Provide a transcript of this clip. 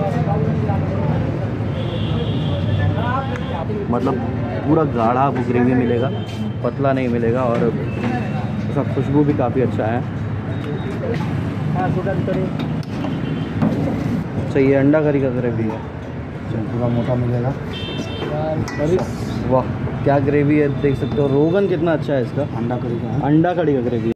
मतलब पूरा गाढ़ा वो ग्रेवी मिलेगा, पतला नहीं मिलेगा, और उसका खुशबू भी काफ़ी अच्छा है। अच्छा, ये अंडा करी का ग्रेवी है, पूरा मोटा मिलेगा। वाह क्या ग्रेवी है, देख सकते हो। रोगन कितना अच्छा है इसका। अंडा करी का है। अंडा कड़ी का ग्रेवी।